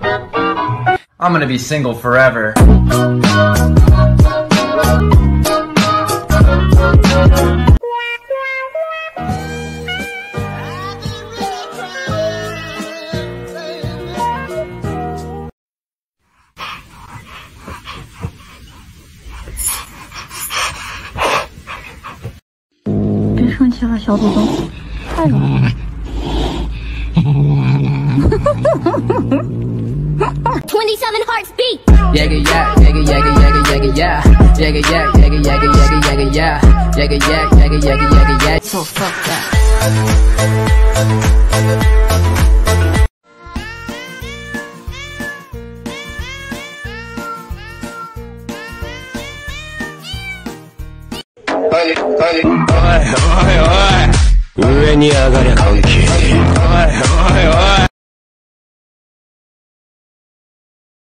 I'm gonna be single forever. 别生气了，小祖宗，太软了。27 hearts beat. Yagga yak, yagga yagga yagga yagga yeah. Yagga yak, yagga yagga yagga yagga yeah. Yagga yak, yagga yagga yagga yeah. So fuck that. Oi, oi, oi. 上に上がりゃ関係